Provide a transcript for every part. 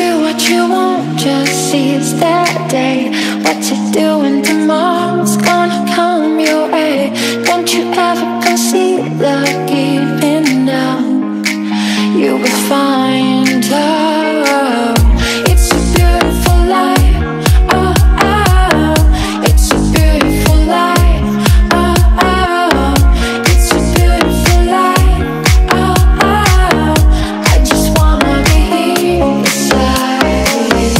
do what you want, just seize that day. What you're doing tomorrow's gonna come your way. Don't you ever consider giving up. You will find love. It's a beautiful life. Oh, oh. It's a beautiful life. Oh, oh. It's a beautiful life. Oh, oh. I just wanna be here beside you.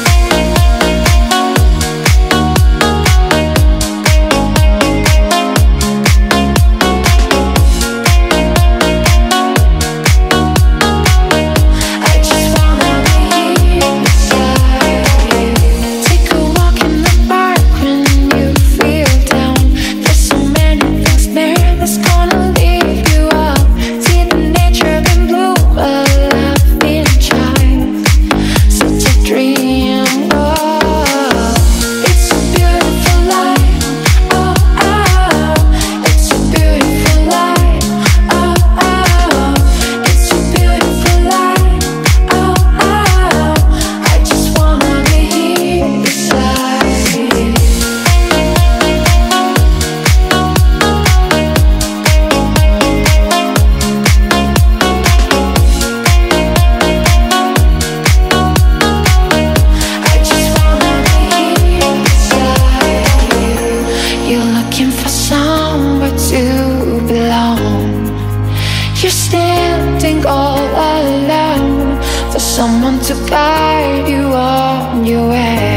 I just wanna be here beside you. Take a walk in the park when you feel down. There's so many things there that's gonna lift you up. See the nature in bloom, a laughing child. Such a dream. Oh, it's a beautiful life. Oh, oh. It's a beautiful life. Oh, oh. It's a beautiful life. Oh, oh. I just wanna be here beside you. I just wanna be here beside you. You're looking for somewhere to belong. You're standing all alone for someone to guide you on your way.